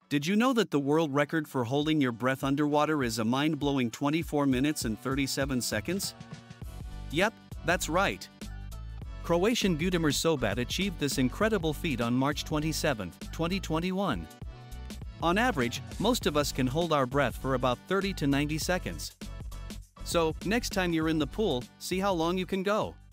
Did you know that the world record for holding your breath underwater is a mind-blowing 24 minutes and 37 seconds? Yep, that's right. Croatian Budimir Sobat achieved this incredible feat on March 27, 2021. On average, most of us can hold our breath for about 30 to 90 seconds. So, next time you're in the pool, see how long you can go.